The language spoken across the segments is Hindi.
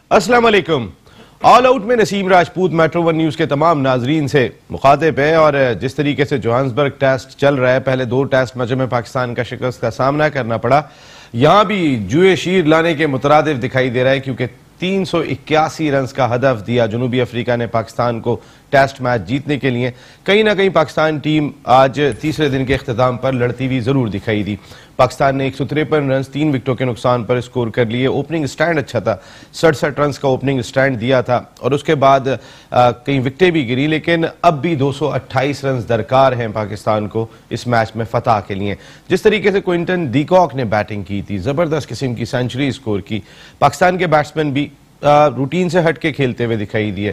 अस्सलाम वालेकुम। ऑल आउट में Naseem Rajput metro one news के तमाम नाजरीन से मुखातिब है और जिस तरीके से जोहान्सबर्ग टेस्ट चल रहा है, पहले 2 टेस्ट मैचों में पाकिस्तान का शिकस्त का सामना करना पड़ा। यहां भी जुए शीर लाने के मुतरादिफ दिखाई दे रहा है क्योंकि 381 रन का हदफ दिया जनूबी अफ्रीका ने पाकिस्तान को टेस्ट मैच जीतने के लिए। कहीं ना कहीं पाकिस्तान टीम आज तीसरे दिन के अख्ताम पर लड़ती हुई जरूर दिखाई दी। पाकिस्तान ने 153 रन 3 विकेटों के नुकसान पर स्कोर कर लिए। ओपनिंग स्टैंड अच्छा था, 67 रन का ओपनिंग स्टैंड दिया था और उसके बाद कई विकेटें भी गिरी, लेकिन अब भी 228 रन दरकार हैं पाकिस्तान को इस मैच में फतह के लिए। जिस तरीके से क्विंटन डीकॉक ने बैटिंग की थी, जबरदस्त किस्म की सेंचुरी स्कोर की। पाकिस्तान के बैट्समैन भी रूटीन से हटके खेलते हुए दिखाई दिए,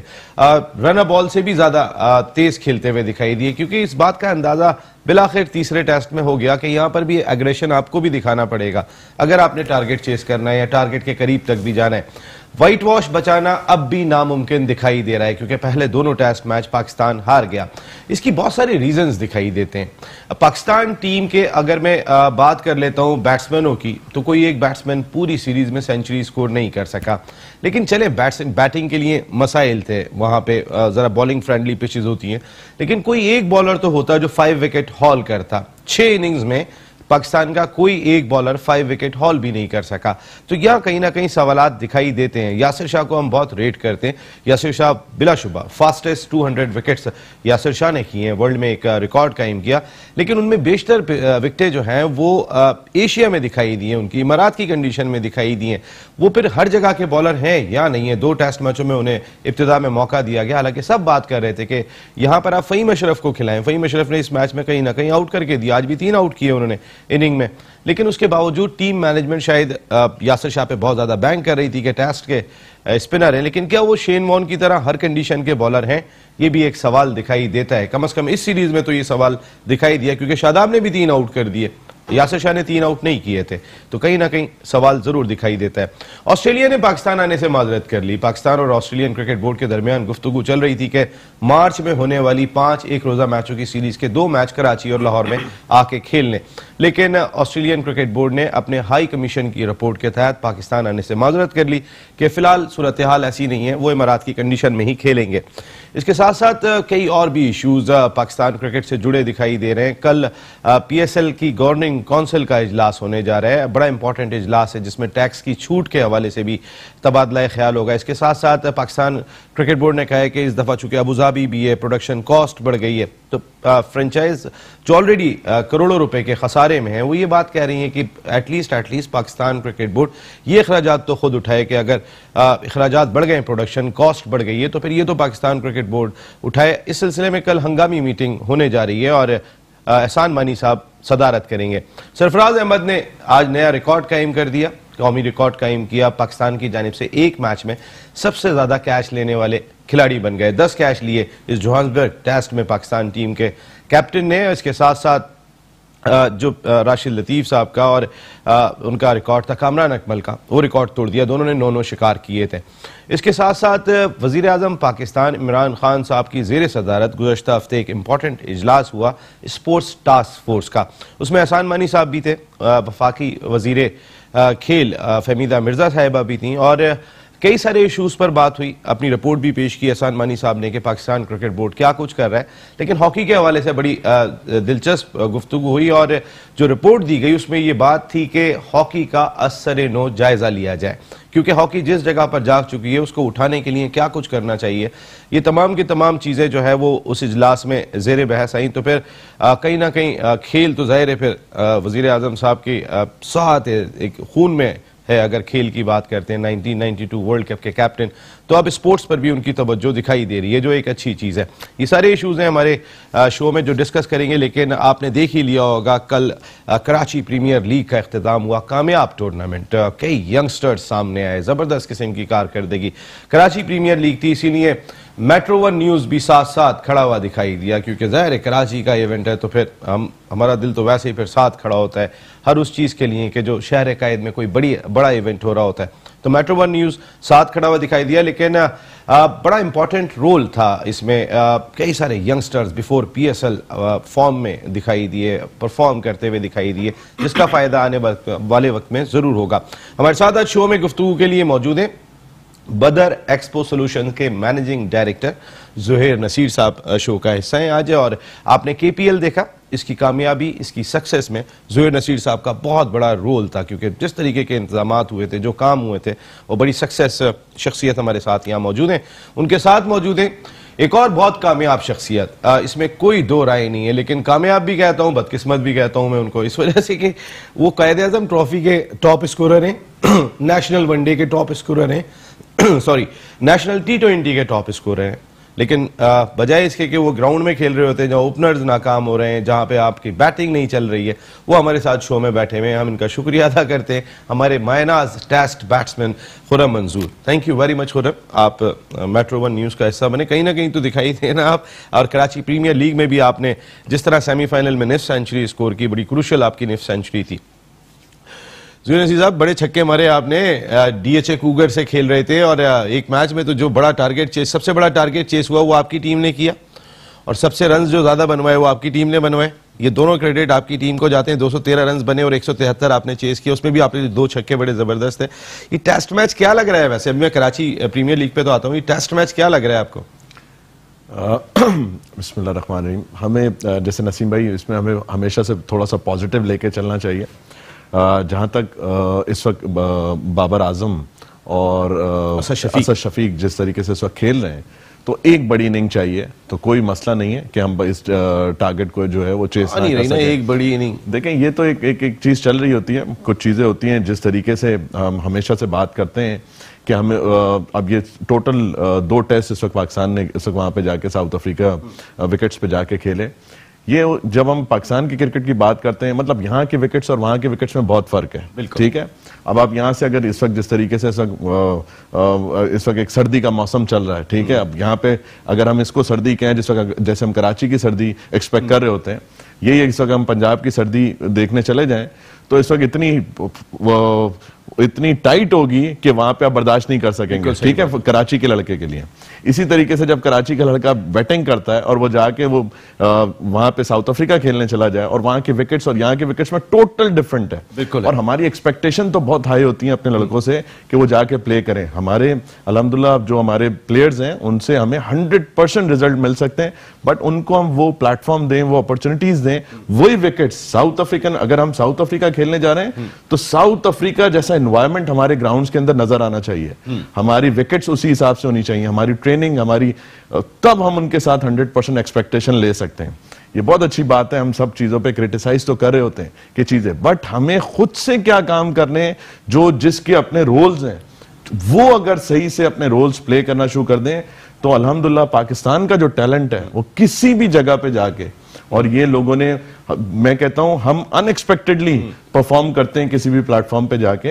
रन बॉल से भी ज्यादा तेज खेलते हुए दिखाई दिए, क्योंकि इस बात का अंदाजा बिलाखिर तीसरे टेस्ट में हो गया कि यहां पर भी एग्रेशन आपको भी दिखाना पड़ेगा अगर आपने टारगेट चेस करना है या टारगेट के करीब तक भी जाना है। व्हाइट वॉश बचाना अब भी नामुमकिन दिखाई दे रहा है क्योंकि पहले दोनों टेस्ट मैच पाकिस्तान हार गया। इसकी बहुत सारे रीजंस दिखाई देते हैं। पाकिस्तान टीम के अगर मैं बात कर लेता हूं बैट्समैनों की, तो कोई एक बैट्समैन पूरी सीरीज में सेंचुरी स्कोर नहीं कर सका, लेकिन चले बैटिंग के लिए मसाइल थे, वहां पे जरा बॉलिंग फ्रेंडली पिचेस होती हैं, लेकिन कोई एक बॉलर तो होता जो 5 विकेट हॉल करता। 6 इनिंग्स में पाकिस्तान का कोई एक बॉलर 5 विकेट हॉल भी नहीं कर सका। तो यहां कहीं ना कहीं सवालात दिखाई देते हैं। यासिर शाह को हम बहुत रेट करते हैं। यासिर शाह बिलाशुबा फास्टेस्ट 200 विकेट्स यासिर शाह ने किए हैं, वर्ल्ड में एक रिकॉर्ड कायम किया, लेकिन उनमें बेशतर विकेटें जो हैं वो एशिया में दिखाई दी हैं, उनकी इमारात की कंडीशन में दिखाई दी हैं। वो फिर हर जगह के बॉलर हैं या नहीं है। 2 टेस्ट मैचों में उन्हें इब्तिदा में मौका दिया गया, हालांकि सब बात कर रहे थे कि यहां पर आप फ़हीम अशरफ को खिलाएं। फ़हीम अशरफ ने इस मैच में कहीं ना कहीं आउट करके दिया, आज भी 3 आउट किए उन्होंने इनिंग में, लेकिन उसके बावजूद टीम मैनेजमेंट शायद यासिर शाह पे बहुत ज्यादा बैंक कर रही थी कि टेस्ट के स्पिनर हैं, लेकिन क्या वो शेन वॉर्न की तरह हर कंडीशन के बॉलर हैं? ये भी एक सवाल दिखाई देता है। कम से कम इस सीरीज में तो ये सवाल दिखाई दिया, क्योंकि शादाब ने भी 3 आउट कर दिए, यासिर शाह ने 3 आउट नहीं किए थे, तो कहीं ना कहीं सवाल जरूर दिखाई देता है। ऑस्ट्रेलिया ने पाकिस्तान आने से माजरत कर ली। पाकिस्तान और ऑस्ट्रेलियन क्रिकेट बोर्ड के दरमियान गुफ्तगू चल रही थी कि मार्च में होने वाली 5 एक रोजा मैचों की सीरीज के 2 मैच कराची और लाहौर में आके खेलने, लेकिन ऑस्ट्रेलियन क्रिकेट बोर्ड ने अपने हाई कमीशन की रिपोर्ट के तहत पाकिस्तान आने से माजरत कर ली कि फिलहाल सूरत हाल ऐसी नहीं है, वो इमारात की कंडीशन में ही खेलेंगे। इसके साथ साथ कई और भी इशूज पाकिस्तान क्रिकेट से जुड़े दिखाई दे रहे हैं। कल PSL की गवर्निंग काउंसिल का इजलास होने जा रहा है, बड़ा इंपॉर्टेंट इजलास है जिसमें टैक्स की छूट के हवाले से भी तबादला ख्याल होगा। इसके साथ साथ पाकिस्तान क्रिकेट बोर्ड ने कहा है कि इस दफा चूंकि अबूधाबी भी है, प्रोडक्शन कॉस्ट बढ़ गई है, तो फ्रेंचाइज जो ऑलरेडी करोड़ों रुपए के खसारे में है, वो ये बात कह रही है कि एटलीस्ट पाकिस्तान क्रिकेट बोर्ड ये अखराजात तो खुद उठाए कि अगर अखराजात बढ़ गए, प्रोडक्शन कॉस्ट बढ़ गई है, तो फिर ये तो पाकिस्तान क्रिकेट बोर्ड उठाए। इस सिलसिले में कल हंगामी मीटिंग होने जा रही है और एहसान मानी साहब सदारत करेंगे। सरफराज अहमद ने आज नया रिकॉर्ड कायम कर दिया, कौमी रिकॉर्ड कायम किया। पाकिस्तान की जानिब से एक मैच में सबसे ज्यादा कैच लेने वाले खिलाड़ी बन गए। 10 कैच लिए इस जोहान्सबर्ग टेस्ट में पाकिस्तान टीम के कैप्टन ने। इसके साथ साथ जो राशिद लतीफ साहब का और उनका रिकॉर्ड था कामरान अकमल का, वो रिकॉर्ड तोड़ दिया। दोनों ने 9 शिकार किए थे। इसके साथ साथ वजीर आजम पाकिस्तान इमरान खान साहब की जेर सदारत गुज़श्ता हफ्ते एक इंपॉर्टेंट इजलास हुआ स्पोर्ट्स टास्क फोर्स का। उसमें एहसान मानी साहब भी थे, वफाकी वजीर खेल फहमीदा मिर्जा साहिबा भी थी और कई सारे इशूज पर बात हुई। अपनी रिपोर्ट भी पेश की एहसान मानी साहब ने कि पाकिस्तान क्रिकेट बोर्ड क्या कुछ कर रहा है, लेकिन हॉकी के हवाले से बड़ी दिलचस्प गुफ्तगू हुई और जो रिपोर्ट दी गई उसमें यह बात थी कि हॉकी का असर-ए-नो जायजा लिया जाए, क्योंकि हॉकी जिस जगह पर जा चुकी है उसको उठाने के लिए क्या कुछ करना चाहिए। ये तमाम की तमाम चीजें जो है वो उस इजलास में जेर बहस आई। तो फिर कहीं ना कहीं खेल तो जाहिर है फिर वजीर आजम साहब की साथ एक खून में है। अगर खेल की बात करते हैं, 1992 वर्ल्ड कप के कैप्टन, तो अब स्पोर्ट्स पर भी उनकी तवज्जो दिखाई दे रही है, जो एक अच्छी चीज है। ये सारे इश्यूज हैं हमारे शो में जो डिस्कस करेंगे, लेकिन आपने देख ही लिया होगा कल कराची प्रीमियर लीग का इख्तिताम हुआ, कामयाब टूर्नामेंट। कई यंगस्टर्स सामने आए, जबरदस्त किस्म की कारकर्दगी। कराची प्रीमियर लीग थी, इसीलिए मेट्रो वन न्यूज भी साथ साथ खड़ा हुआ दिखाई दिया, क्योंकि जाहिर है कराची का इवेंट है तो फिर हमारा दिल तो वैसे ही फिर साथ खड़ा होता है हर उस चीज के लिए कि जो शहर कायद में कोई बड़ा इवेंट हो रहा होता है। तो मेट्रो वन न्यूज साथ खड़ा हुआ दिखाई दिया, लेकिन बड़ा इंपॉर्टेंट रोल था इसमें। कई सारे यंगस्टर्स बिफोर PSL फॉर्म में दिखाई दिए, परफॉर्म करते हुए दिखाई दिए, जिसका फायदा आने वाले वक्त में जरूर होगा। हमारे साथ आज शो में गुफ्तगू के लिए मौजूद है बदर एक्सपो सॉल्यूशंस के मैनेजिंग डायरेक्टर ज़ुहैर नसीर साहब शो का हिस्सा हैं आज। और आपने केपीएल देखा, इसकी कामयाबी, इसकी सक्सेस में ज़ुहैर नसीर साहब का बहुत बड़ा रोल था, क्योंकि जिस तरीके के इंतजामात हुए थे, जो काम हुए थे, वो बड़ी सक्सेस शख्सियत हमारे साथ यहाँ मौजूद हैं। उनके साथ मौजूद हैं एक और बहुत कामयाब शख्सियत, इसमें कोई दो राय नहीं है, लेकिन कामयाब भी कहता हूँ, बदकिस्मत भी कहता हूँ मैं उनको, इस वजह से कि वो कायद-ए-आज़म ट्रॉफी के टॉप स्कोरर हैं, नेशनल वनडे के टॉप स्कोरर हैं, सॉरी नेशनल T20 के टॉप स्कोरर हैं, लेकिन बजाय इसके कि वो ग्राउंड में खेल रहे होते हैं, जहाँ ओपनर्स नाकाम हो रहे हैं, जहाँ पे आपकी बैटिंग नहीं चल रही है, वो हमारे साथ शो में बैठे हुए हैं। हम इनका शुक्रिया अदा करते हैं, हमारे मायनाज test batsman Khurram Manzoor. Thank you very much Khurram, आप मेट्रो 1 न्यूज़ का हिस्सा बने, कहीं ना कहीं तो दिखाई थे ना आप। और कराची प्रीमियर लीग में भी आपने जिस तरह सेमीफाइनल में निफ्ट सेंचुरी स्कोर की, बड़ी क्रूशल आपकी निफ्ट सेंचुरी थी। ज़ुहैर नसीर साहब, बड़े छक्के मारे आपने, डीएचए कूगर से खेल रहे थे, और एक मैच में तो जो बड़ा टारगेट चेस, सबसे बड़ा टारगेट चेस हुआ वो आपकी टीम ने किया, और सबसे रन जो ज्यादा बनवाए वो आपकी टीम ने बनवाए। ये दोनों क्रेडिट आपकी टीम को जाते हैं। 213 रन बने और 173 आपने चेस किया, उसमें भी आपने 2 छक्के बड़े जबरदस्त थे। ये टेस्ट मैच क्या लग रहा है? वैसे अभी मैं कराची प्रीमियर लीग पे तो आता हूँ, ये टेस्ट मैच क्या लग रहा है आपको? बिस्मिल्लाहिर्रहमानिर्रहीम। हमें जैसे नसीम भाई, इसमें हमें हमेशा से थोड़ा सा पॉजिटिव लेके चलना चाहिए। जहाँ तक इस वक्त बाबर आजम और असद शफीक जिस तरीके से इस वक्त खेल रहे हैं, तो एक बड़ी इनिंग चाहिए, तो कोई मसला नहीं है कि हम इस टारगेट को जो है वो चेस नहीं कर सकें। एक बड़ी इनिंग देखें, ये तो एक चीज चल रही होती है, कुछ चीजें होती हैं जिस तरीके से हम हमेशा से बात करते हैं कि हमें अब ये टोटल 2 टेस्ट इस वक्त पाकिस्तान ने इस वक्त वहां पे जाके साउथ अफ्रीका विकेट्स पे जाके खेले। ये जब हम पाकिस्तान की क्रिकेट की बात करते हैं, मतलब यहाँ के विकेट्स और वहां के विकेट्स में बहुत फर्क है, ठीक है। अब आप यहाँ से अगर इस वक्त जिस तरीके से इस वक्त एक सर्दी का मौसम चल रहा है, ठीक है, अब यहाँ पे अगर हम इसको सर्दी कहें, जिस वक्त जैसे हम कराची की सर्दी एक्सपेक्ट कर रहे होते हैं, यही इस वक्त हम पंजाब की सर्दी देखने चले जाएं, तो इस वक्त इतनी टाइट होगी कि वहां पे आप बर्दाश्त नहीं कर सकेंगे, ठीक है, कराची के लड़के के लिए। इसी तरीके से जब कराची का लड़का बैटिंग करता है और वो जाके वो वहां पे साउथ अफ्रीका खेलने चला जाए, और वहां के विकेट्स और यहाँ के विकेट्स में टोटल डिफरेंट है, और हमारी एक्सपेक्टेशन तो बहुत हाई होती है अपने लड़कों से कि वो जाके प्ले करें। हमारे अल्हम्दुलिल्लाह जो हमारे प्लेयर्स हैं उनसे हमें 100% रिजल्ट मिल सकते हैं, बट उनको हम वो प्लेटफॉर्म दें, वो अपॉर्चुनिटीज दें। वही विकेट्स साउथ अफ्रीकन, अगर हम साउथ अफ्रीका खेलने जा रहे हैं तो साउथ अफ्रीका जैसा एनवायरनमेंट हमारे ग्राउंड्स के अंदर नजर आना चाहिए, हमारी विकेट्स उसी हिसाब से होनी चाहिए, हमारी ट्रेनिंग हमारी, तब हम उनके साथ 100% एक्सपेक्टेशन ले सकते हैं। ये बहुत अच्छी बात है, हम सब चीजों पे क्रिटिसाइज तो कर रहे होते हैं कि चीजें, बट हमें खुद से क्या काम करने, जो जिसके अपने रोल्स हैं वो अगर सही से अपने रोल्स प्ले करना शुरू कर दें, तो अल्हम्दुलिल्लाह पाकिस्तान का जो टैलेंट है वो किसी भी जगह पे जाके, और ये लोगों ने, मैं कहता हूं हम अनएक्सपेक्टेडली परफॉर्म करते हैं किसी भी प्लेटफॉर्म पे जाके।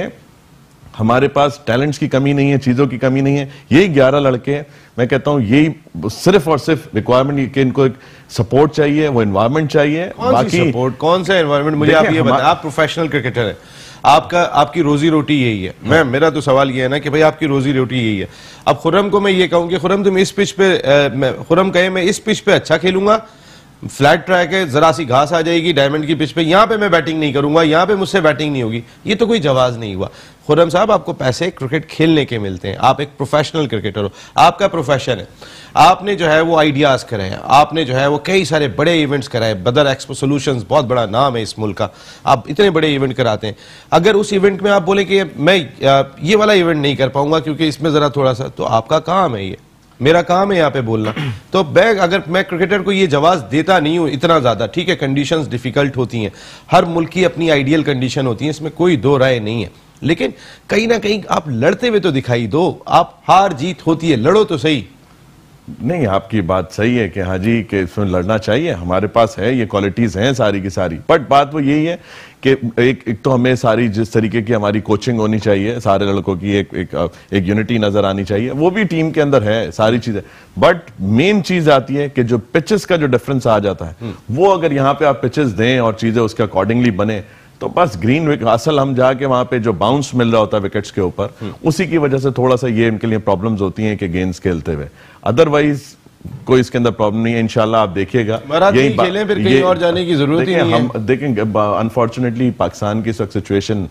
हमारे पास टैलेंट्स की कमी नहीं है, चीजों की कमी नहीं है। यही 11 लड़के, मैं कहता हूं यही सिर्फ और सिर्फ रिक्वायरमेंट कि इनको एक सपोर्ट चाहिए, वो एनवायरनमेंट चाहिए। बाकी सपोर्ट कौन सा एनवायरनमेंट, मुझे आप ये बताएं, आप प्रोफेशनल क्रिकेटर हैं, आपकी रोजी रोटी यही है। मेरा तो सवाल ये है ना कि भाई आपकी रोजी रोटी यही है। अब खुर्रम को मैं ये कहूं कि खुर्रम तुम इस पिच पे, खुर्रम कहे मैं इस पिच पे अच्छा खेलूंगा, फ्लैट ट्रैक है, जरा सी घास आ जाएगी डायमंड की पिच पे, यहां पे मैं बैटिंग नहीं करूंगा, यहां पे मुझसे बैटिंग नहीं होगी, ये तो कोई जवाब नहीं हुआ। खुर्रम साहब, आपको पैसे क्रिकेट खेलने के मिलते हैं, आप एक प्रोफेशनल क्रिकेटर हो, आपका प्रोफेशन है, आपने जो है वो आइडियाज कराए हैं, आपने जो है वो कई सारे बड़े इवेंट्स कराए। बदर एक्सपो सॉल्यूशंस बहुत बड़ा नाम है इस मुल्क का, आप इतने बड़े इवेंट कराते हैं। अगर उस इवेंट में आप बोले कि मैं ये वाला इवेंट नहीं कर पाऊंगा क्योंकि इसमें जरा थोड़ा सा, तो आपका काम है, ये मेरा काम है यहाँ पे बोलना। तो अगर मैं क्रिकेटर को ये जवाब देता नहीं हूं इतना ज्यादा, ठीक है, कंडीशंस डिफिकल्ट होती हैं, हर मुल्क की अपनी आइडियल कंडीशन होती है, इसमें कोई दो राय नहीं है, लेकिन कहीं ना कहीं आप लड़ते हुए तो दिखाई दो, आप हार जीत होती है, लड़ो तो सही। नहीं, आपकी बात सही है कि हाँ जी कि इसमें लड़ना चाहिए, हमारे पास है, ये क्वालिटीज हैं सारी की सारी, बट बात वो यही है कि एक तो हमें सारी जिस तरीके की हमारी कोचिंग होनी चाहिए, सारे लड़कों की एक यूनिटी नजर आनी चाहिए, वो भी टीम के अंदर है सारी चीजें, बट मेन चीज आती है कि जो पिचेस का जो डिफरेंस आ जाता है, वो अगर यहाँ पे आप पिचेस दें और चीजें उसके अकॉर्डिंगली बने, तो बस ग्रीन विकेट, असल हम जाके वहां पे जो बाउंस मिल रहा होता है विकेट्स के ऊपर, उसी की वजह से थोड़ा सा ये इनके लिए प्रॉब्लम्स होती हैं कि गेंद्स खेलते हुए, अदरवाइज कोई इसके अंदर प्रॉब्लम नहीं है। इंशाल्लाह आप देखिएगा, खेलें, फिर कहीं और जाने की जरूरत ही नहीं है। हम देखेंगे, अनफॉर्चुनेटली पाकिस्तान की सिचुएशन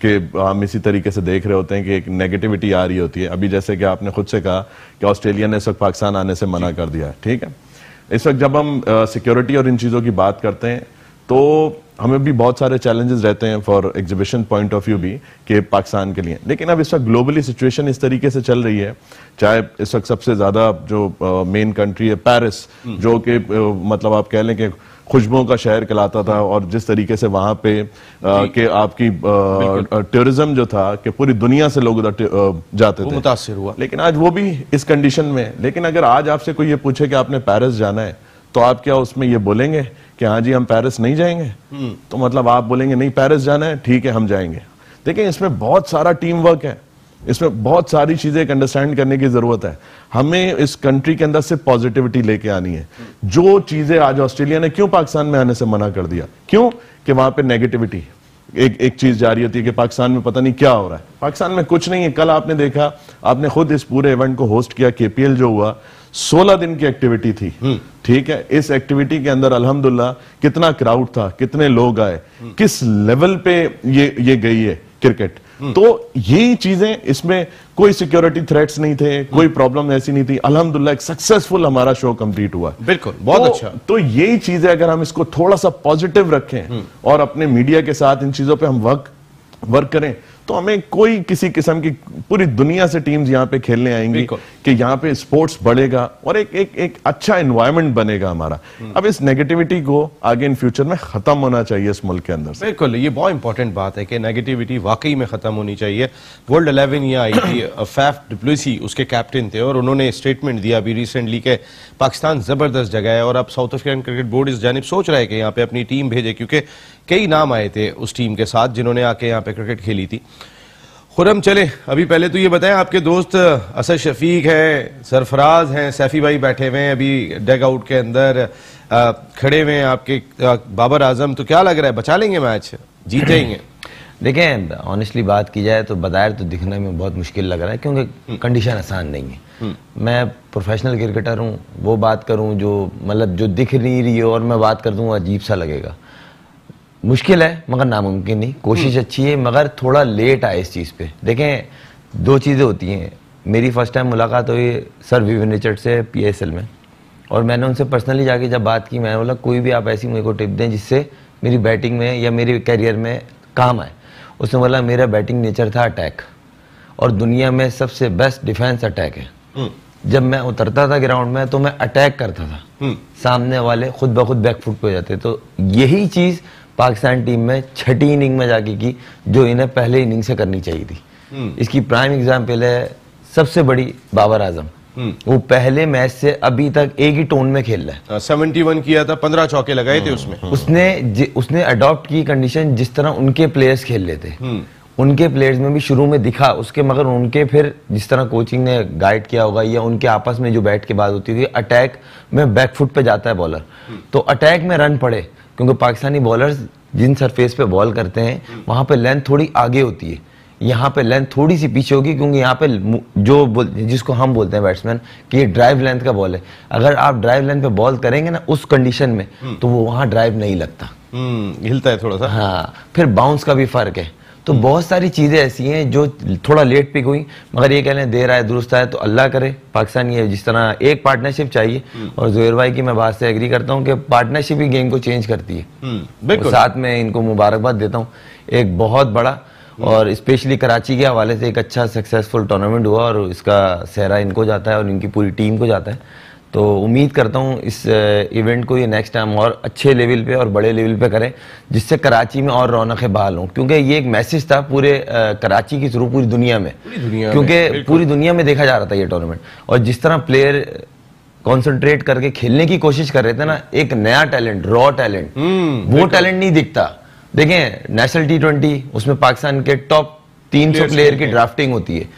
कि हम इसी तरीके से देख रहे होते हैं कि एक नेगेटिविटी आ रही होती है। अभी जैसे कि आपने खुद से कहा कि ऑस्ट्रेलिया ने इस वक्त पाकिस्तान आने से मना कर दिया है, ठीक है। इस वक्त जब हम सिक्योरिटी और इन चीज़ों की बात करते हैं तो हमें भी बहुत सारे चैलेंजेस रहते हैं for exhibition point of view भी कि पाकिस्तान के लिए। लेकिन अब इस वक्त ग्लोबली सिचुएशन इस तरीके से चल रही है, चाहे इस वक्त सबसे ज़्यादा जो मेन कंट्री है पेरिस, जो कि मतलब आप कह लें कि खुशबुओं का शहर कहलाता था, और जिस तरीके से वहां पे कि आपकी टूरिज्म जो था कि पूरी दुनिया से लोग उधर जाते थे, मुतासिर हुआ। लेकिन आज वो भी इस कंडीशन में। लेकिन अगर आज आपसे कोई ये पूछे कि आपने पेरिस जाना है, तो आप क्या उसमें ये बोलेंगे कि हाँ जी हम पेरिस नहीं जाएंगे? तो मतलब आप बोलेंगे नहीं पेरिस जाना है, ठीक है हम जाएंगे। देखिए इसमें बहुत सारा टीम वर्क है, इसमें बहुत सारी चीजें अंडरस्टैंड करने की जरूरत है। हमें इस कंट्री के अंदर से पॉजिटिविटी लेके आनी है। जो चीजें आज ऑस्ट्रेलिया ने क्यों पाकिस्तान में आने से मना कर दिया, क्यों? कि वहां पे नेगेटिविटी एक चीज जारी होती है कि पाकिस्तान में पता नहीं क्या हो रहा है। पाकिस्तान में कुछ नहीं है। कल आपने देखा, आपने खुद इस पूरे इवेंट को होस्ट किया, केपीएल जो हुआ 16 दिन की एक्टिविटी थी, ठीक है। इस एक्टिविटी के अंदर अल्हम्दुलिल्लाह कितना क्राउड था, कितने लोग आए, किस लेवल पे ये गई है क्रिकेट। तो यही चीजें, इसमें कोई सिक्योरिटी थ्रेट्स नहीं थे, कोई प्रॉब्लम ऐसी नहीं थी। अल्हम्दुलिल्लाह एक सक्सेसफुल हमारा शो कंप्लीट हुआ। बिल्कुल, बहुत अच्छा। तो यही चीजें अगर हम इसको थोड़ा सा पॉजिटिव रखें और अपने मीडिया के साथ इन चीजों पे हम वर्क करें, तो हमें कोई किसी किस्म की, पूरी दुनिया से टीम्स यहाँ पे खेलने आएंगी कि यहाँ पे स्पोर्ट्स बढ़ेगा और एक अच्छा एनवायरनमेंट बनेगा हमारा। अब इस नेगेटिविटी को आगे इन फ्यूचर में खत्म होना चाहिए इस मुल्क के अंदर से। बिल्कुल, ये बहुत इंपॉर्टेंट बात है कि नेगेटिविटी वाकई में खत्म होनी चाहिए। वर्ल्ड 11 ये आई थी, फैफ डुप्लेसी उसके कैप्टन थे, और उन्होंने स्टेटमेंट दिया अभी रिसेंटली कि पाकिस्तान जबरदस्त जगह है, और अब साउथ अफ्रीकन क्रिकेट बोर्ड इस जानिब सोच रहा है कि यहाँ पे अपनी टीम भेजे, क्योंकि कई नाम आए थे उस टीम के साथ जिन्होंने आके यहाँ पे क्रिकेट खेली थी। खुरम, चले अभी पहले तो ये बताएं, आपके दोस्त असद शफीक है, सरफराज हैं, सैफी भाई बैठे हुए हैं अभी डग आउट के अंदर, खड़े हुए हैं आपके बाबर आजम, तो क्या लग रहा है बचा लेंगे मैच, जीत जाएंगे? देखें ऑनेस्टली बात की जाए तो बज़ाहिर तो दिखने में बहुत मुश्किल लग रहा है, क्योंकि कंडीशन आसान नहीं है। मैं प्रोफेशनल क्रिकेटर हूँ, वो बात करूँ जो मतलब जो दिख नहीं रही हो और मैं बात कर दूँ अजीब सा लगेगा। मुश्किल है मगर नामुमकिन नहीं। कोशिश अच्छी है मगर थोड़ा लेट आए इस चीज़ पे। देखें दो चीज़ें होती हैं। मेरी फर्स्ट टाइम मुलाकात हुई सर विवियन रिचर्ड से PSL में, और मैंने उनसे पर्सनली जाके जब बात की, मैंने बोला कोई भी आप ऐसी मेरे को टिप दें जिससे मेरी बैटिंग में या मेरे कैरियर में काम आए। उसने बोला मेरा बैटिंग नेचर था अटैक, और दुनिया में सबसे बेस्ट डिफेंस अटैक है। जब मैं उतरता था ग्राउंड में तो मैं अटैक करता था, सामने वाले खुद ब खुद बैकफुट पे हो जाते। तो यही चीज़ पाकिस्तान टीम में छठी इनिंग में जाके की जो इन्हें पहले इनिंग से करनी चाहिए थी। इसकी प्राइम एग्जाम्पल है सबसे बड़ी बाबर आजम। वो पहले मैच से अभी तक एक ही टोन में खेल रहा है। 71 किया था, 15 चौके लगाए थे उसमें। उसने अडॉप्ट की कंडीशन जिस तरह उनके प्लेयर्स खेल रहे थे, उनके प्लेयर्स में भी शुरू में दिखा उसके, मगर उनके फिर जिस तरह कोचिंग ने गाइड किया होगा या उनके आपस में जो बैठ के बात होती है, अटैक में बैकफुट पे जाता है बॉलर, तो अटैक में रन पड़े, क्योंकि पाकिस्तानी बॉलर्स जिन सरफेस पे बॉल करते हैं वहां पे लेंथ थोड़ी आगे होती है, यहाँ पे लेंथ थोड़ी सी पीछे होगी, क्योंकि यहाँ पे जो जिसको हम बोलते हैं बैट्समैन कि ये ड्राइव लेंथ का बॉल है। अगर आप ड्राइव लेंथ पे बॉल करेंगे ना उस कंडीशन में, तो वो वहां ड्राइव नहीं लगता, हिलता है थोड़ा सा। हाँ, फिर बाउंस का भी फर्क है। तो बहुत सारी चीजें ऐसी हैं जो थोड़ा लेट पिक हुई, मगर ये कह लें देर आए दुरुस्त आए, तो अल्लाह करे पाकिस्तान ये जिस तरह एक पार्टनरशिप चाहिए। और जोहर भाई की मैं बात से एग्री करता हूँ कि पार्टनरशिप ही गेम को चेंज करती है। और साथ में इनको मुबारकबाद देता हूँ, एक बहुत बड़ा और स्पेशली कराची के हवाले से एक अच्छा सक्सेसफुल टूर्नामेंट हुआ, और इसका सेहरा इनको जाता है और इनकी पूरी टीम को जाता है। तो उम्मीद करता हूँ इस इवेंट को ये नेक्स्ट टाइम और अच्छे लेवल पे और बड़े लेवल पे करें, जिससे कराची में और रौनकें बहाल हों, क्योंकि ये एक मैसेज था पूरे कराची के थ्रू पूरी दुनिया में, क्योंकि पूरी दुनिया में देखा जा रहा था ये टूर्नामेंट। और जिस तरह प्लेयर कॉन्सेंट्रेट करके खेलने की कोशिश कर रहे थे ना, एक नया टैलेंट, रॉ टैलेंट, वो टैलेंट नहीं दिखता। देखें नेशनल T20 उसमें पाकिस्तान के टॉप 300 प्लेयर की ड्राफ्टिंग होती है,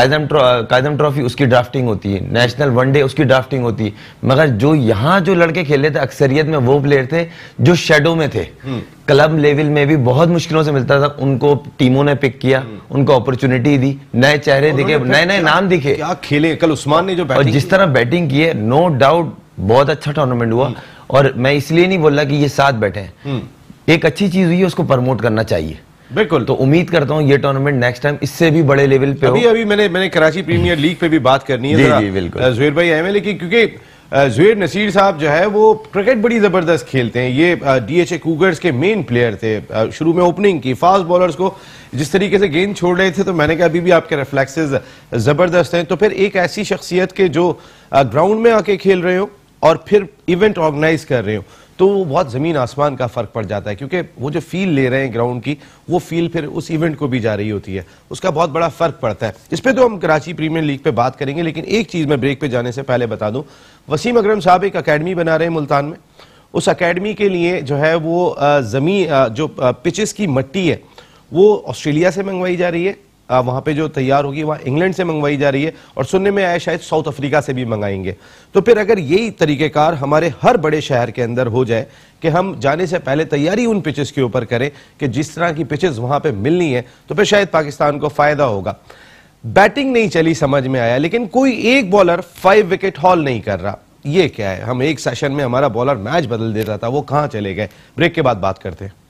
कायदम ट्रॉफी उसकी ड्राफ्टिंग होती है, नेशनल वनडे उसकी ड्राफ्टिंग होती है, मगर जो यहाँ जो लड़के खेल रहे थे अक्सरियत में वो प्लेयर थे जो शेडो में थे। क्लब लेवल में भी बहुत मुश्किलों से मिलता था, उनको टीमों ने पिक किया, उनको अपॉर्चुनिटी दी, नए चेहरे दिखे, नए नए नाम दिखे, क्या खेले कल उस्मान ने जो और जिस तरह बैटिंग की है, नो डाउट बहुत अच्छा टूर्नामेंट हुआ। और मैं इसलिए नहीं बोल रहा कि ये साथ बैठे हैं, एक अच्छी चीज हुई है उसको प्रमोट करना चाहिए। बिल्कुल। तो उम्मीद करता हूँ ये टूर्नामेंट नेक्स्ट टाइम इससे भी बड़े लेवल पे हो। अभी मैंने कराची प्रीमियर लीग पे भी बात करनी है। जी बिल्कुल ज़ुहैर भाई आए हैं, लेकिन क्योंकि ज़ुहैर नसीर साहब जो है वो क्रिकेट बड़ी जबरदस्त खेलते हैं। ये डीएचए कूगर्स के मेन प्लेयर थे। शुरू में ओपनिंग की, फास्ट बॉलर्स को जिस तरीके से गेंद छोड़ रहे थे, तो मैंने कहा अभी भी आपके रिफ्लेक्सेस जबरदस्त हैं। तो फिर एक ऐसी शख्सियत के जो ग्राउंड में आके खेल रहे हो और फिर इवेंट ऑर्गेनाइज कर रहे हो, तो वो बहुत ज़मीन आसमान का फ़र्क पड़ जाता है, क्योंकि वो जो फील ले रहे हैं ग्राउंड की, वो फील फिर उस इवेंट को भी जा रही होती है, उसका बहुत बड़ा फ़र्क पड़ता है। इस पे तो हम कराची प्रीमियर लीग पे बात करेंगे, लेकिन एक चीज़ मैं ब्रेक पे जाने से पहले बता दूं, वसीम अकरम साहब एक अकेडमी बना रहे हैं मुल्तान में। उस अकेडमी के लिए जो है वो जो पिचेस की मट्टी है वो ऑस्ट्रेलिया से मंगवाई जा रही है, वहां पे जो तैयार होगी वहां इंग्लैंड से मंगवाई जा रही है, और सुनने में आया शायद साउथ अफ्रीका से भी मंगाएंगे। तो फिर अगर यही तरीकेकार हमारे हर बड़े शहर के अंदर हो जाए कि हम जाने से पहले तैयारी उन पिचेस के ऊपर करें कि जिस तरह की पिचेस वहां पे मिलनी है, तो फिर शायद पाकिस्तान को फायदा होगा। बैटिंग नहीं चली समझ में आया, लेकिन कोई एक बॉलर 5 विकेट हॉल नहीं कर रहा। ये क्या है? हम एक सेशन में हमारा बॉलर मैच बदल दे रहा था, वो कहां चले गए? ब्रेक के बाद बात करते हैं।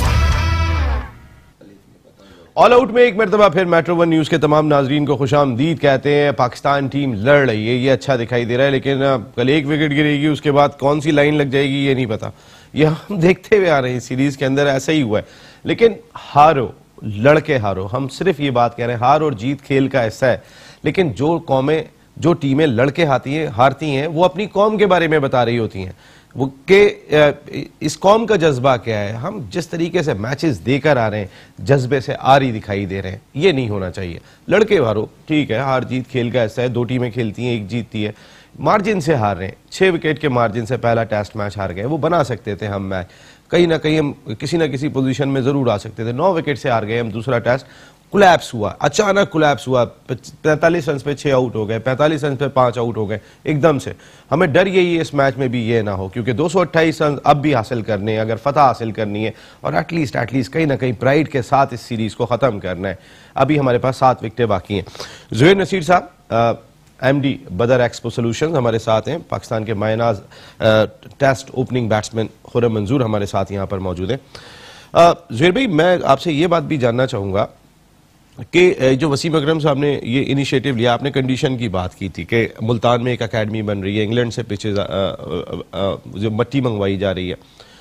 ऑल आउट में एक मरतबा फिर मेट्रो वन न्यूज के तमाम नाजरीन को खुशामदीद कहते हैं। पाकिस्तान टीम लड़ रही है, ये अच्छा दिखाई दे रहा है, लेकिन कल एक विकेट गिरेगी, उसके बाद कौन सी लाइन लग जाएगी ये नहीं पता। ये हम देखते हुए आ रहे हैं, सीरीज के अंदर ऐसा ही हुआ है। लेकिन हारो, लड़के हारो, हम सिर्फ ये बात कह रहे हैं, हार और जीत खेल का हिस्सा है। लेकिन जो कौमें, जो टीमें लड़के हारती हैं, वो अपनी कौम के बारे में बता रही होती हैं, वो के इस कौम का जज्बा क्या है। हम जिस तरीके से मैचेस देकर आ रहे हैं, जज्बे से आरी दिखाई दे रहे हैं, ये नहीं होना चाहिए। लड़के हारो, ठीक है, हार जीत खेल का हिस्सा है, 2 टीमें खेलती हैं, एक जीतती है। मार्जिन से हार रहे हैं, 6 विकेट के मार्जिन से पहला टेस्ट मैच हार गए, वो बना सकते थे हम मैच, कहीं ना कहीं हम किसी ना किसी पोजीशन में जरूर आ सकते थे। 9 विकेट से हार गए हम दूसरा टेस्ट, कोलैप्स हुआ, अचानक कोलैप्स हुआ, 45 रन पे 6 आउट हो गए, 45 रन पे 5 आउट हो गए एकदम से। हमें डर यही है इस मैच में भी ये ना हो, क्योंकि 228 रन अब भी हासिल करने हैं अगर फतह हासिल करनी है, और एटलीस्ट कहीं ना कहीं प्राइड के साथ इस सीरीज को खत्म करना है। अभी हमारे पास 7 विकेटें बाकी हैं। ज़ुहैर नसीर साहब, एमडी बदर एक्सपो सॉल्यूशंस हमारे साथ हैं। पाकिस्तान के मायनाज test opening batsman Khurram Manzoor हमारे साथ यहाँ पर मौजूद हैं। ज़ुहैर भाई, मैं आपसे ये बात भी जानना चाहूँगा कि जो वसीम अकरम साहब ने ये इनिशिएटिव लिया, आपने कंडीशन की बात की थी कि मुल्तान में एक अकेडमी बन रही है, इंग्लैंड से पिचेज जो मट्टी मंगवाई जा रही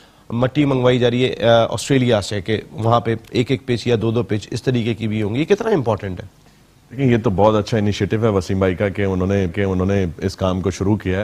है ऑस्ट्रेलिया से, कि वहाँ पे एक पिच या 2 पिच इस तरीके की भी होंगी। ये कितना इंपॉर्टेंट है? देखिए, ये तो बहुत अच्छा इनिशिएटिव है वसीम भाई का कि उन्होंने इस काम को शुरू किया है।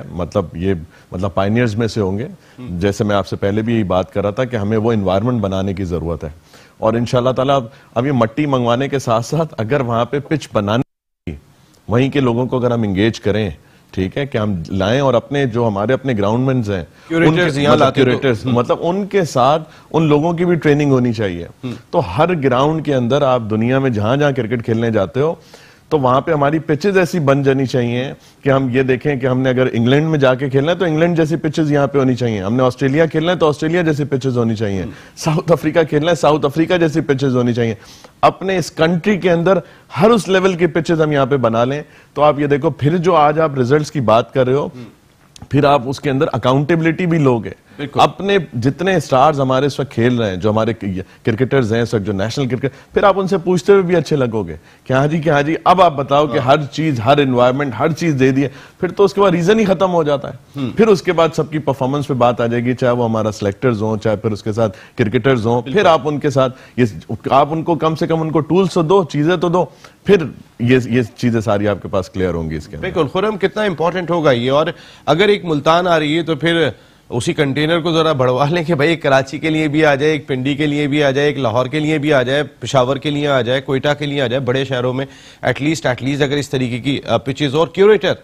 मतलब पायनियर्स में से होंगे। जैसे मैं आपसे पहले भी यही बात कर रहा था कि हमें वो एनवायरनमेंट बनाने की जरूरत है, और इंशाल्लाह ताला अब ये मट्टी मंगवाने के साथ साथ अगर वहां पे पिच बनाने, वहीं के लोगों को अगर हम इंगेज करें, ठीक है, कि हम लाएं और हमारे अपने ग्राउंडमैन्स हैं, क्यूरेटर्स, मतलब उनके साथ उन लोगों की भी ट्रेनिंग होनी चाहिए। तो हर ग्राउंड के अंदर आप दुनिया में जहां जहां क्रिकेट खेलने जाते हो, तो वहां पे हमारी पिचेज ऐसी बन जानी चाहिए कि हम ये देखें कि हमने अगर इंग्लैंड में जाके खेलना है तो इंग्लैंड जैसी पिचेज यहाँ पे होनी चाहिए, हमने ऑस्ट्रेलिया खेलना है तो ऑस्ट्रेलिया जैसी पिचेज होनी चाहिए, साउथ अफ्रीका खेलना है साउथ अफ्रीका जैसी पिचेज होनी चाहिए। अपने इस कंट्री के अंदर हर उस लेवल की पिचेज हम यहाँ पे बना लें, तो आप ये देखो, फिर जो आज आप रिजल्ट्स की बात कर रहे हो, फिर आप उसके अंदर अकाउंटेबिलिटी भी लोगे। अपने जितने स्टार्स हमारे इस वक्त खेल रहे हैं, जो हमारे क्रिकेटर्स हैं इस वक्त, जो नेशनल क्रिकेट, फिर आप उनसे पूछते हुए भी अच्छे लगोगे कि हाँ जी अब आप बताओ कि हर चीज, हर एनवायरनमेंट, हर चीज दे दी है। फिर तो उसके बाद रीजन ही खत्म हो जाता है। फिर उसके बाद सबकी परफॉर्मेंस पे बात आ जाएगी, चाहे वो हमारा सिलेक्टर्स हो, चाहे फिर उसके साथ क्रिकेटर्स हो। फिर आप उनके साथ आप उनको कम से कम उनको टूल्स तो दो, चीजें तो दो, फिर ये चीजें सारी आपके पास क्लियर होंगी इसके। बिल्कुल खुर्रम, कितना इंपॉर्टेंट होगा ये। और अगर एक मुल्तान आ रही है तो फिर उसी कंटेनर को जरा बढ़वा लें कि भाई एक कराची के लिए भी आ जाए, एक पिंडी के लिए भी आ जाए, एक लाहौर के लिए भी आ जाए, पेशावर के लिए आ जाए, कोयटा के लिए आ जाए। बड़े शहरों में एटलीस्ट अगर इस तरीके की पिचेज, और क्यूरेटर,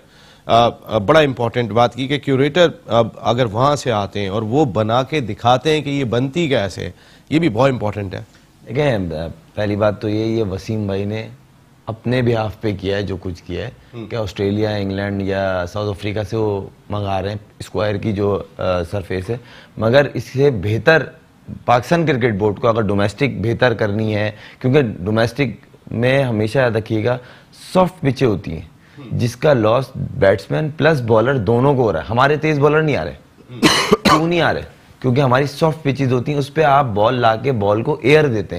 बड़ा इंपॉर्टेंट बात की कि क्यूरेटर अगर वहां से आते हैं और वो बना के दिखाते हैं कि ये बनती कैसे है, ये भी बहुत इंपॉर्टेंट है। देखें, पहली बात तो यही है, वसीम भाई ने अपने बिहाफ पे किया है जो कुछ किया है कि ऑस्ट्रेलिया, इंग्लैंड या साउथ अफ्रीका से वो मंगा रहे हैं स्क्वायर की जो सरफेस है। मगर इससे बेहतर पाकिस्तान क्रिकेट बोर्ड को अगर डोमेस्टिक बेहतर करनी है, क्योंकि डोमेस्टिक में हमेशा याद रखिएगा सॉफ्ट पिचें होती हैं जिसका लॉस बैट्समैन प्लस बॉलर दोनों को हो रहा है। हमारे तेज बॉलर नहीं आ रहे। क्यों नहीं आ रहे? क्योंकि हमारी सॉफ्ट पिचेज होती हैं, उस पर आप बॉल ला के बॉल को एयर देते हैं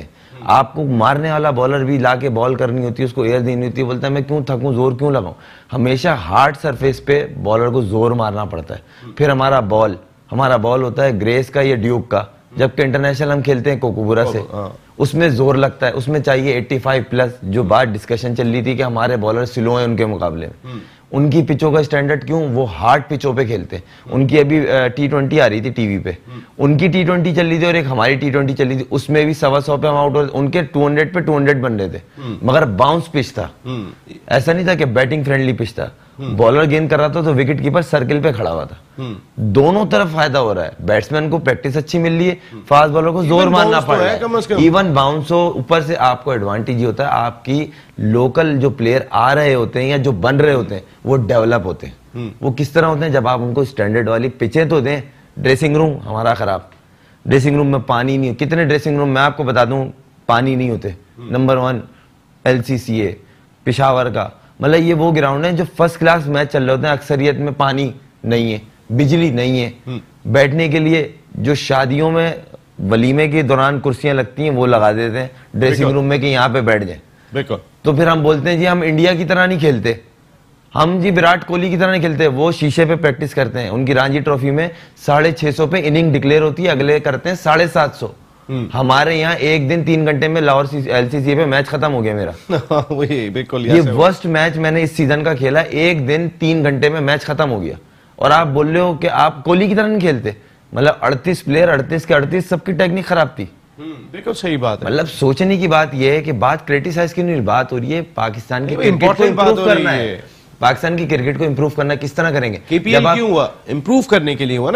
आपको मारने वाला बॉलर भी लाके बॉल करनी होती है, उसको एयर देनी होती है, बोलता है मैं क्यों थकूं, जोर क्यों लगाऊं। हमेशा हार्ड सरफेस पे बॉलर को जोर मारना पड़ता है। फिर हमारा बॉल होता है ग्रेस का या ड्यूक का, जबकि इंटरनेशनल हम खेलते हैं कोकोबुरा से, उसमें जोर लगता है, उसमें चाहिए 85 प्लस। जो बात डिस्कशन चल रही थी कि हमारे बॉलर स्लो हैं उनके मुकाबले में, उनकी पिचों का स्टैंडर्ड क्यों, वो हार्ड पिचों पे खेलते हैं। उनकी अभी T20 आ रही थी टीवी पे, उनकी T20 चल रही थी और एक हमारी T20 चल रही थी, उसमें भी 125 पे हम आउट हो, उनके 200 पे 200 बन रहे थे, मगर बाउंस पिच था, ऐसा नहीं था कि बैटिंग फ्रेंडली पिच था। बॉलर गेंद कर रहा था तो विकेट कीपर सर्किल पे खड़ा हुआ था। दोनों तरफ फायदा हो रहा है, बैट्समैन को प्रैक्टिस अच्छी मिल रही है, फास्ट बॉलर को जोर मारना पड़ रहा है। इवन बाउंस हो, ऊपर से आपको एडवांटेज ये होता है, आपकी लोकल जो प्लेयर आ रहे होते हैं या जो बन रहे होते हैं वो डेवलप होते हैं। वो किस तरह होते हैं, जब आप उनको स्टैंडर्ड वाली पिचें तो दें। ड्रेसिंग रूम हमारा खराब, ड्रेसिंग रूम में पानी नहीं, कितने ड्रेसिंग रूम मैं आपको बता दूं पानी नहीं होते। नंबर 1 LCCA पिशावर का, मतलब ये वो ग्राउंड है जो फर्स्ट क्लास मैच चल रहे होते हैं, अक्सरियत में पानी नहीं है, बिजली नहीं है, बैठने के लिए जो शादियों में वलीमे के दौरान कुर्सियां लगती हैं वो लगा देते हैं ड्रेसिंग रूम में कि यहाँ पे बैठ जाए। बिल्कुल। तो फिर हम बोलते हैं जी हम इंडिया की तरह नहीं खेलते, हम जी विराट कोहली की तरह नहीं खेलते। वो शीशे पे प्रैक्टिस करते हैं, उनकी रणजी ट्रॉफी में 650 पे इनिंग डिक्लेयर होती है, अगले करते हैं 750। हमारे यहाँ एक दिन 3 घंटे में लाहौर LCC पे मैच खत्म हो गया मेरा। वही बिल्कुल, ये वर्स्ट मैच मैंने इस सीजन का खेला, एक दिन 3 घंटे में मैच खत्म हो गया। और आप बोल रहे हो कि आप कोहली की तरह नहीं खेलते, मतलब 38 प्लेयर 38 के 38 सबकी टेक्निक खराब थी। बिल्कुल सही बात है। मतलब सोचने की बात यह है कि बात क्रिटिसाइज की नहीं, बात हो रही है पाकिस्तान की क्रिकेट को इम्प्रूव करना है। पाकिस्तान की क्रिकेट को इम्प्रूव करना किस तरह करेंगे? KPL क्यों हुआ? इम्प्रूव करने के लिए हुआ ना।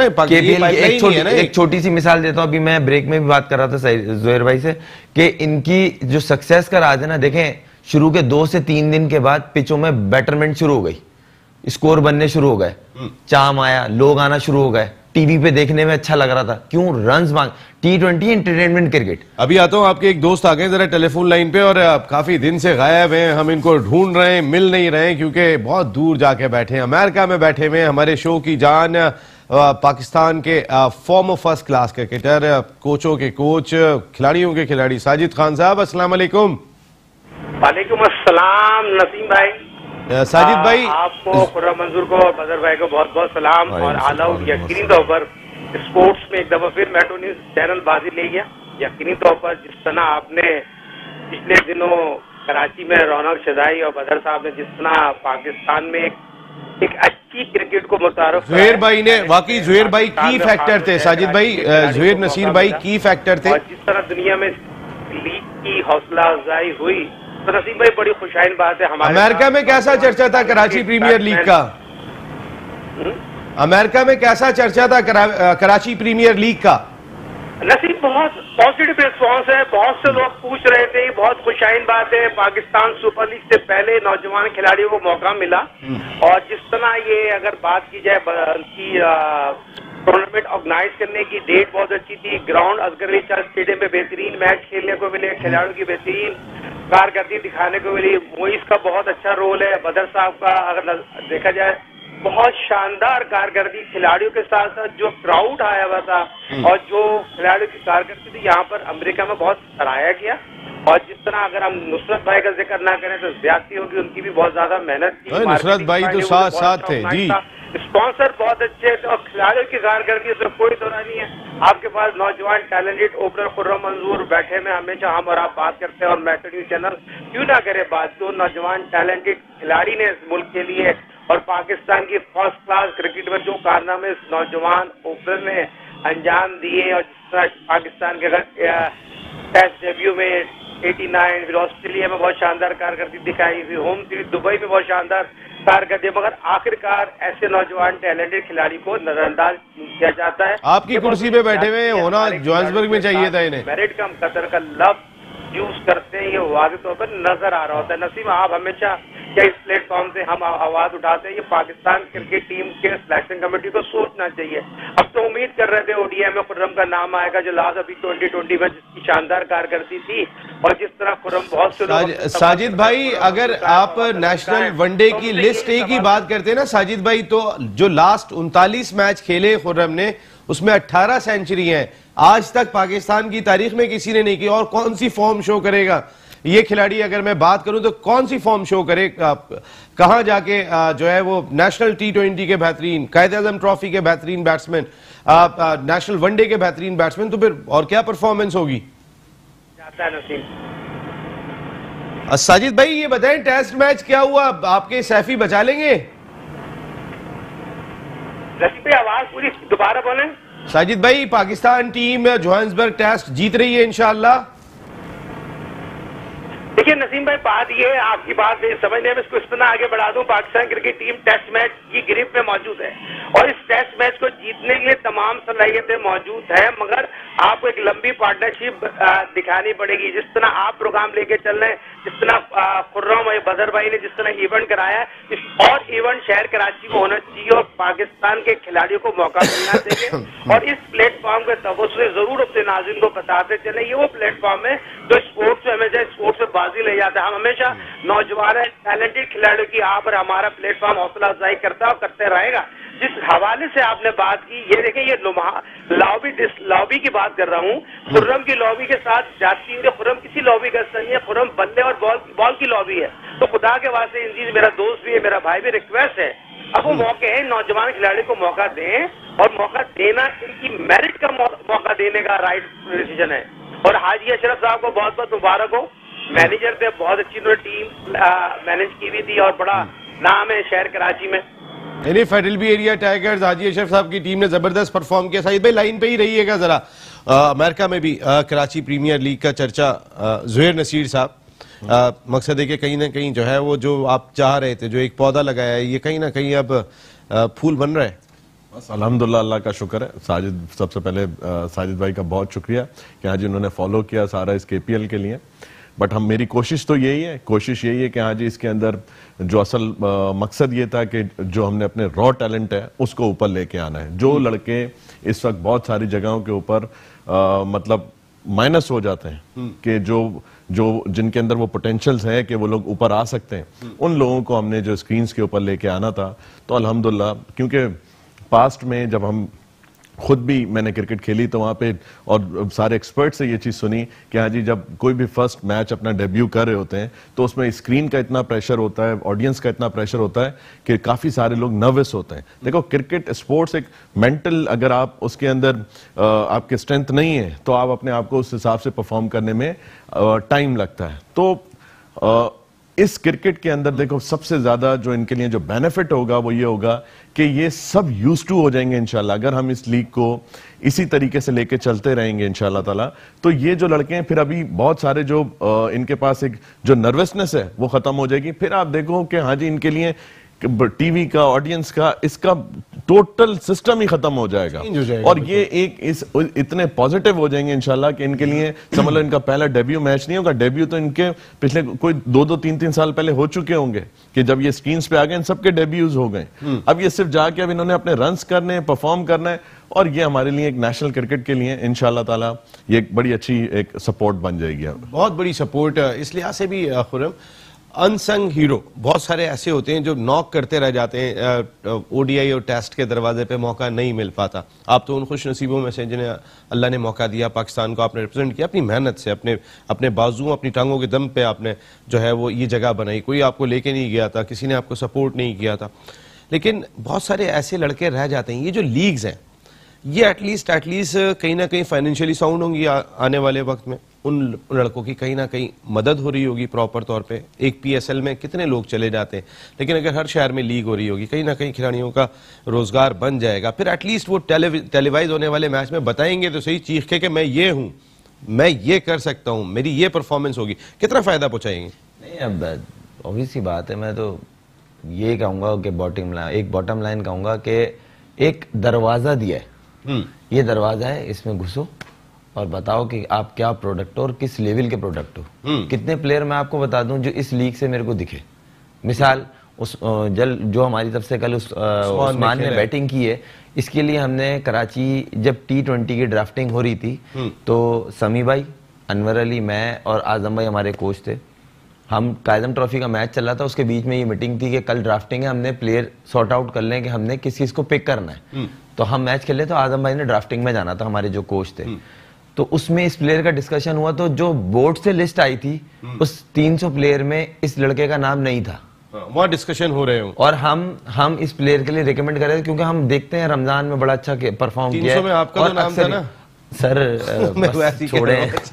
एक छोटी सी मिसाल देता हूं, अभी मैं ब्रेक में भी बात कर रहा था जोहेर भाई से कि इनकी जो सक्सेस का राज है ना, देखें शुरू के 2 से 3 दिन के बाद पिचों में बेटरमेंट शुरू हो गई, स्कोर बनने शुरू हो गए, चाम आया, लोग आना शुरू हो गए, टीवी पे देखने में अच्छा लग रहा था। क्यों? रन्स मांग, T20 एंटरटेनमेंट क्रिकेट। अभी आता हूं, आपके एक दोस्त आ गए जरा टेलीफोन लाइन पे और काफी दिन से गायब हैं, हम इनको ढूंढ रहे हैं, मिल नहीं रहे हैं क्योंकि बहुत दूर जाके बैठे हैं, अमेरिका में बैठे हुए हैं। हमारे शो की जान पाकिस्तान के फॉर्मर फर्स्ट क्लास क्रिकेटर, कोचों के कोच, खिलाड़ियों के खिलाड़ी साजिद खान साहब, अस्सलाम वालेकुम। वालेकुम अस्सलाम नसीम भाई। साजिद भाई, आपको, खुर्रम मंजूर को और बदर भाई को बहुत बहुत सलाम। और आल आउट यकीनी तौर पर स्पोर्ट्स में एक दफा फिर मेट्रो न्यूज चैनल बाजी ले गया। यकीनी तौर पर जिस तरह आपने पिछले दिनों कराची में रौनक सजाई और बदर साहब ने जिस तरह पाकिस्तान में एक अच्छी क्रिकेट को मुतारफ, जोहेर भाई ने वाकई, जोहेर भाई की फैक्टर थे, साजिद भाई, जोहेर नसीर भाई की फैक्टर थे। और जिस तरह दुनिया में लीग की हौसला अफजाई हुई तो नसीम भाई बड़ी खुशाइन बात है। हमारे अमेरिका में कैसा चर्चा था कराची प्रीमियर लीग का? अमेरिका में कैसा चर्चा था कराची प्रीमियर लीग का? नसीब बहुत पॉजिटिव रिस्पॉन्स है, बहुत से लोग पूछ रहे थे, बहुत खुशाइन बात है। पाकिस्तान सुपर लीग से पहले नौजवान खिलाड़ियों को मौका मिला और जिस तरह ये अगर बात की जाए की टूर्नामेंट ऑर्गेनाइज करने की डेट बहुत अच्छी थी, ग्राउंड असगर अली शाह स्टेडियम में बेहतरीन मैच खेलने को मिले, खिलाड़ियों की बेहतरीन कारकर्दगी दिखाने को मिली। मोइस का बहुत अच्छा रोल है, बदर साहब का अगर देखा जाए बहुत शानदार कारकर्दगी, खिलाड़ियों के साथ साथ जो क्राउड आया हुआ था और जो खिलाड़ियों की कारकर्दगी थी यहाँ पर अमेरिका में बहुत सराहाया गया। और जिस तरह अगर हम नुसरत भाई का जिक्र ना करें तो ज्यादती होगी, उनकी भी बहुत ज्यादा मेहनत की। नुसरत भाई तो साथ थे जी, स्पॉन्सर बहुत अच्छे थे और खिलाड़ियों की कारकर्दगी से कोई दौरा नहीं है। आपके पास नौजवान टैलेंटेड ओपनर खुर्रम मंजूर बैठे में, हमेशा हम और आप बात करते हैं और मेट्रो न्यूज चैनल क्यों ना करे बात। तो नौजवान टैलेंटेड खिलाड़ी ने इस मुल्क के लिए और पाकिस्तान की फर्स्ट क्लास क्रिकेट में जो कारनामे इस नौजवान ओपनर ने अंजाम दिए और जिस तरह पाकिस्तान के टेस्ट डेब्यू में 89, फिर ऑस्ट्रेलिया में बहुत शानदार कारकर्दगी दिखाई, फिर होम सीरीज दुबई में बहुत शानदार कारकर्दगी, मगर आखिरकार ऐसे नौजवान टैलेंटेड खिलाड़ी को नजरअंदाज किया जाता है। आपकी कुर्सी पे बैठे हुए होना जोहान्सबर्ग में चाहिए था इन्हें। मेरिट कम कतर का लफ्ज यूज करते हैं, ये वाज़ेह तौर पर नजर आ रहा होता है। नसीम, आप हमेशा क्या इस प्लेटफॉर्म से हम आवाज उठाते हैं? ये पाकिस्तान क्रिकेट टीम के सिलेक्शन कमेटी को सोचना चाहिए। अब तो उम्मीद कर रहे थे ओडीआई में खुर्रम का नाम आएगा, जो लास्ट अभी 2020 में जिसकी शानदार कारकर्दगी थी, और जिस तरह खुर्रम बहुत से साजिद भाई, अगर आप नेशनल वनडे की लिस्ट ए की बात करते हैं ना साजिद भाई, तो जो लास्ट 39 मैच खेले खुर्रम ने, उसमें 18 सेंचुरी हैं। आज तक पाकिस्तान की तारीख में किसी ने नहीं की। और कौन सी फॉर्म शो करेगा ये खिलाड़ी? अगर मैं बात करूं तो कौन सी फॉर्म शो करे, कहां जाके जो है वो नेशनल T20 के बेहतरीन, कायद-ए-आज़म ट्रॉफी के बेहतरीन बैट्समैन, नेशनल वनडे के बेहतरीन बैट्समैन, तो फिर और क्या परफॉर्मेंस होगी? साजिद भाई ये बताएं, टेस्ट मैच क्या हुआ? आपके सैफी बचा लेंगे? आवाज पूरी दोबारा बोलें। साजिद भाई, पाकिस्तान टीम जोहान्सबर्ग टेस्ट जीत रही है इंशाअल्लाह? देखिए नसीम भाई, बात ये है, आपकी बात समझने में इसको इस तरह आगे बढ़ा दूं, Pakistan cricket team test match की गिरफ्त में मौजूद है और इस टेस्ट मैच को जीतने के लिए तमाम सलाहियतें मौजूद है, मगर आपको एक लंबी पार्टनरशिप दिखानी पड़ेगी। जिस तरह आप प्रोग्राम लेके चल रहे हैं, जिस तरह खुर्रम और बदर भाई ने जिस तरह इवेंट कराया है, और इवेंट शहर कराची में होना चाहिए और पाकिस्तान के खिलाड़ियों को मौका मिलना चाहिए। और इस प्लेटफॉर्म के तवज्जो से जरूर अपने नाज़रीन को बताते चले, ये वो प्लेटफॉर्म है जो स्पोर्ट्स में हमेशा स्पोर्ट्स में बाजी ले जाता है। हम हमेशा नौजवान टैलेंटेड खिलाड़ियों की आप और हमारा प्लेटफॉर्म हौसला अफजाई करता है और करते रहेगा। जिस हवाले से आपने बात की, ये देखें, ये लॉबी की बात कर रहा हूँ, खुर्रम की लॉबी के साथ जाती है। खुर्रम किसी लॉबी का नहीं है, खुर्रम बल्ले और बॉल की लॉबी है। तो खुदा के वास्ते इंजीज मेरा दोस्त भी है, मेरा भाई भी, रिक्वेस्ट है, अब वो मौके हैं, नौजवान खिलाड़ी को मौका दें, और मौका देना इनकी मेरिट का मौका देने का राइट डिसीजन है। और हाजी अशरफ साहब को बहुत बहुत मुबारक हो, मैनेजर थे, बहुत अच्छी उन्होंने टीम मैनेज की हुई थी और बड़ा नाम है शहर कराची में। Federal B area tigers, Haji Ashraf साहब की टीम ने जबरदस्त परफॉर्म किया। साहिद भाई लाइन पे ही रहिएगा जरा। अमेरिका में भी कराची प्रीमियर लीग का चर्चा, ज़ुहैर नसीर साहब, मकसद है कि कहीं ना कहीं जो है वो जो आप चाह रहे थे, जो एक पौधा लगाया है, ये कहीं ना कहीं अब फूल बन रहा है। बस अल्हम्दुलिल्लाह, अल्लाह का शुक्र है। साजिद, सबसे पहले साजिद भाई का बहुत शुक्रिया कि आज इन्होंने फॉलो किया सारा इस KPL के लिए। बट मेरी कोशिश तो यही है, कि आज इसके अंदर जो असल मकसद ये था कि जो हमने अपने रॉ टैलेंट है उसको ऊपर लेके आना है। जो लड़के इस वक्त बहुत सारी जगहों के ऊपर मतलब माइनस हो जाते हैं कि जो जिनके अंदर वो पोटेंशियल्स है कि वो लोग ऊपर आ सकते हैं, उन लोगों को हमने जो स्क्रीन्स के ऊपर लेके आना था। तो अल्हम्दुलिल्लाह, क्योंकि पास्ट में जब हम खुद भी मैंने क्रिकेट खेली तो वहां पे और सारे एक्सपर्ट से ये चीज सुनी कि हाँ जी, जब कोई भी फर्स्ट मैच अपना डेब्यू कर रहे होते हैं तो उसमें स्क्रीन का इतना प्रेशर होता है, ऑडियंस का इतना प्रेशर होता है कि काफी सारे लोग नर्वस होते हैं। देखो, क्रिकेट स्पोर्ट्स एक मेंटल, अगर आप उसके अंदर आपके स्ट्रेंथ नहीं है तो आप अपने आप को उस हिसाब से परफॉर्म करने में टाइम लगता है। तो इस क्रिकेट के अंदर देखो, सबसे ज्यादा जो इनके लिए जो बेनिफिट होगा वो ये होगा कि ये सब यूज्ड टू हो जाएंगे इंशाल्लाह। अगर हम इस लीग को इसी तरीके से लेके चलते रहेंगे इंशाल्लाह ताला, तो ये जो लड़के हैं, फिर अभी बहुत सारे जो इनके पास एक जो नर्वसनेस है वो खत्म हो जाएगी। फिर आप देखो कि हाँ जी, इनके लिए टीवी का, ऑडियंस का, इसका टोटल सिस्टम ही खत्म हो जाएगा। और ये इतने पॉजिटिव हो जाएंगे इंशाल्लाह कि इनके लिए समझ लो इनका पहला डेब्यू मैच नहीं होगा। डेब्यू तो इनके पिछले कोई 2-3 साल पहले हो चुके होंगे कि जब ये स्क्रीन्स पे आ गए, इन सबके डेब्यूज हो गए। अब ये सिर्फ जाके अब इन्होंने अपने रन्स करने हैं, परफॉर्म करना है, और ये हमारे लिए एक नेशनल क्रिकेट के लिए इंशाल्लाह ताला ये एक बड़ी अच्छी एक सपोर्ट बन जाएगी। बहुत बड़ी सपोर्ट। इस लिहाज से भी खुर्रम, अनसंग हीरो बहुत सारे ऐसे होते हैं जो नॉक करते रह जाते हैं, ओडीआई और टेस्ट के दरवाजे पे मौका नहीं मिल पाता। आप तो उन खुश नसीबों में से जिन्हें अल्लाह ने मौका दिया, पाकिस्तान को आपने रिप्रेजेंट किया अपनी मेहनत से, अपने बाजुओं, अपनी टांगों के दम पे आपने जो है वो ये जगह बनाई। कोई आपको लेके नहीं गया था, किसी ने आपको सपोर्ट नहीं किया था। लेकिन बहुत सारे ऐसे लड़के रह जाते हैं। ये जो लीग्स हैं, ये एटलीस्ट कहीं ना कहीं फाइनेंशियली साउंड होंगी आने वाले वक्त में। उन लड़कों की कहीं ना कहीं मदद हो रही होगी प्रॉपर तौर पे। एक PSL में कितने लोग चले जाते हैं, लेकिन अगर हर शहर में लीग हो रही होगी, कहीं ना कहीं खिलाड़ियों का रोजगार बन जाएगा। फिर एटलीस्ट वो टेलीवाइज होने वाले मैच में बताएंगे तो सही, चीख के कि मैं ये हूँ, मैं ये कर सकता हूँ, मेरी ये परफॉर्मेंस होगी। कितना फायदा पहुंचाएंगे? नहीं, अब ऑब्वियस सी बात है। मैं तो ये कहूंगा कि बॉटम लाइन कहूंगा कि एक दरवाजा दिया है, ये दरवाजा है, इसमें घुसो और बताओ कि आप क्या प्रोडक्ट हो और किस लेवल के प्रोडक्ट हो। कितने प्लेयर मैं आपको बता दूं जो इस लीग से मेरे को दिखे, मिसाल जो हमारी तरफ से कल उस्मान ने बैटिंग की है, इसके लिए हमने कराची जब T20 की ड्राफ्टिंग हो रही थी तो समी भाई, अनवर अली, मैं और आजम भाई हमारे कोच थे। हम कायदम ट्रॉफी का मैच चल रहा था, उसके बीच में ये मीटिंग थी कि कल ड्राफ्टिंग है, हमने प्लेयर सॉर्ट आउट कर लें कि हमने किस चीज़ को पिक करना है। तो हम मैच खेले तो आजम भाई ने ड्राफ्टिंग में जाना था, हमारे जो कोच थे। तो उसमें इस प्लेयर का डिस्कशन हुआ, तो जो बोर्ड से लिस्ट आई थी उस 300 प्लेयर में इस लड़के का नाम नहीं था। वहाँ डिस्कशन हो रहे हो और हम इस प्लेयर के लिए रिकमेंड कर रहे थे क्योंकि हम देखते हैं रमजान में बड़ा अच्छा परफॉर्म किया है। में आपका तो नाम था ना सर, छोड़े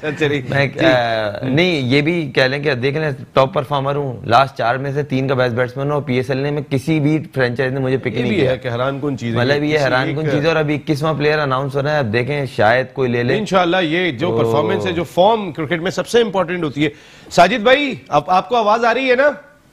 नहीं, ये भी कह लें कि देख लें टॉप परफॉर्मर हूँ, लास्ट 4 में से 3 का बेस्ट बैट्समैन हूँ और PSL ने में किसी भी फ्रेंचाइज ने मुझे पिक नहीं किया। हैरानकुन चीज, मतलब ये हैरानकुन चीज। और अभी 21वां प्लेयर अनाउंस हो रहा है, अब देखें शायद कोई ले ले इंशाल्लाह। ये जो परफॉर्मेंस है, जो फॉर्म क्रिकेट में सबसे इंपॉर्टेंट होती है। साजिद भाई, अब आपको आवाज आ रही है ना?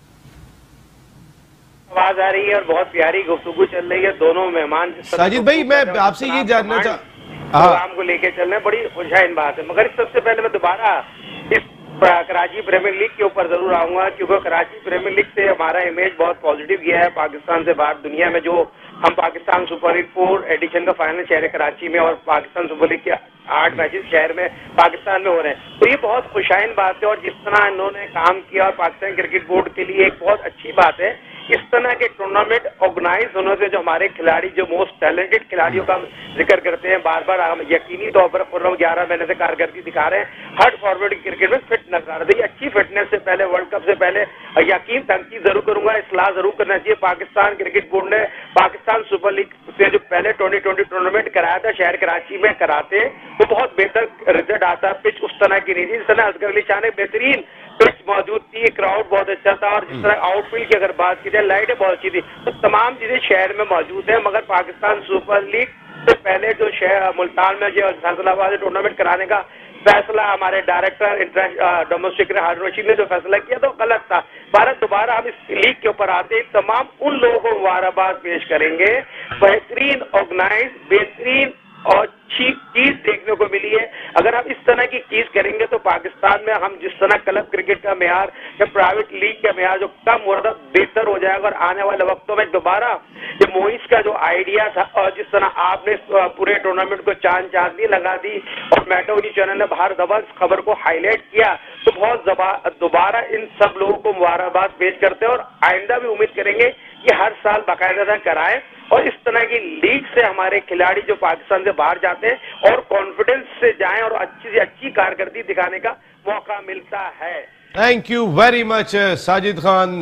आवाज आ रही है और बहुत प्यारी गुफ्तगू चल रही है। दोनों मेहमान साजिद भाई, मैं आपसे ये जानना चाह प्रोग्राम को लेके चल रहे हैं, बड़ी खुशहाइन बात है। मगर सबसे पहले मैं दोबारा इस कराची प्रीमियर लीग के ऊपर जरूर आऊंगा, क्योंकि कराची प्रीमियर लीग से हमारा इमेज बहुत पॉजिटिव गया है पाकिस्तान से बाहर दुनिया में। जो हम पाकिस्तान सुपर लीग 4 एडिशन का फाइनल शहर कराची में और पाकिस्तान सुपर लीग के 8 मैचेस शहर में पाकिस्तान में हो रहे हैं, तो ये बहुत खुशहाइन बात है। और जिस तरह इन्होंने काम किया और पाकिस्तान क्रिकेट बोर्ड के लिए एक बहुत अच्छी बात है। इस तरह के टूर्नामेंट ऑर्गेनाइज होने से जो हमारे खिलाड़ी, जो मोस्ट टैलेंटेड खिलाड़ियों का जिक्र करते हैं बार बार, यकीनी तौर पर 11 महीने से कारकर्दगी दिखा रहे हैं, हर फॉरवर्ड क्रिकेट में फिट नजर आ रहे थे। अच्छी फिटनेस से पहले, वर्ल्ड कप से पहले यकीन तनकीद जरूर करूंगा, इस्लाह जरूर करना चाहिए। पाकिस्तान क्रिकेट बोर्ड ने पाकिस्तान सुपर लीग से जो पहले 2020 टूर्नामेंट कराया था शहर कराची में, कराते तो बहुत बेहतर रिजल्ट आता। पिच उस तरह की नहीं थी, जिस तरह असगर अली शाह ने बेहतरीन पिच मौजूद थी, क्राउड बहुत अच्छा था, और जिस तरह आउटफील्ड की अगर बात की जाए लाइटें बहुत अच्छी थी, तो तमाम चीजें शहर में मौजूद है। मगर पाकिस्तान सुपर लीग से पहले जो शहर मुल्तान में जो फैसलाबाद टूर्नामेंट कराने का फैसला हमारे डायरेक्टर डोमेस्टिक हारून रशीद ने जो फैसला किया तो गलत था। भारत दोबारा हम इस लीग के ऊपर आते ही तमाम उन लोगों को मुबारकबाद पेश करेंगे। बेहतरीन ऑर्गेनाइज, बेहतरीन और अच्छी चीज देखने को मिली है। अगर हम इस तरह की चीज करेंगे तो पाकिस्तान में हम जिस तरह क्लब क्रिकेट का मेयार या प्राइवेट लीग का मेयार जो कम हो रहा था, बेहतर हो जाएगा। और आने वाले वक्तों में दोबारा ये मोइस का जो आइडिया था और जिस तरह आपने पूरे टूर्नामेंट को चांदनी लगा दी और मेट्रो न्यूज चैनल ने बाहर दबा खबर को हाईलाइट किया, तो बहुत दोबारा इन सब लोगों को मुबारकबाद पेश करते हैं और आइंदा भी उम्मीद करेंगे कि हर साल बाकायदा कराएं और इस तरह की लीग से हमारे खिलाड़ी जो पाकिस्तान से बाहर जाते हैं और कॉन्फिडेंस से जाएं और अच्छी से अच्छी कारकर्दगी दिखाने का मौका मिलता है। Thank you very much Sajid Khan.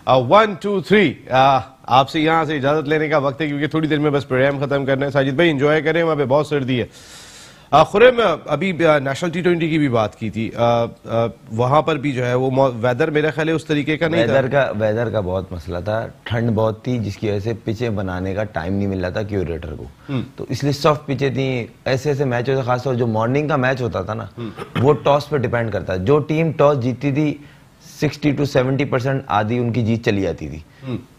1 2 3 आपसे यहाँ से इजाजत लेने का वक्त है क्योंकि थोड़ी देर में बस प्रोग्राम खत्म करना है। साजिद भाई एंजॉय करें, वहाँ पे बहुत सर्दी है। खुरेम, अभी नेशनल T20 की भी बात की थी, वहां पर भी जो है वो वेदर मेरा ख्याल है उस तरीके का नहीं था। वेदर का बहुत मसला था, ठंड बहुत थी जिसकी वजह से पिचें बनाने का टाइम नहीं मिल रहा था क्यूरेटर को, तो इसलिए सॉफ्ट पिचें थी। ऐसे मैच होते, खासतौर जो मॉर्निंग का मैच होता था ना, वो टॉस पे डिपेंड करता है। जो टीम टॉस जीतती थी 60 to 70% आधी उनकी जीत चली जाती थी।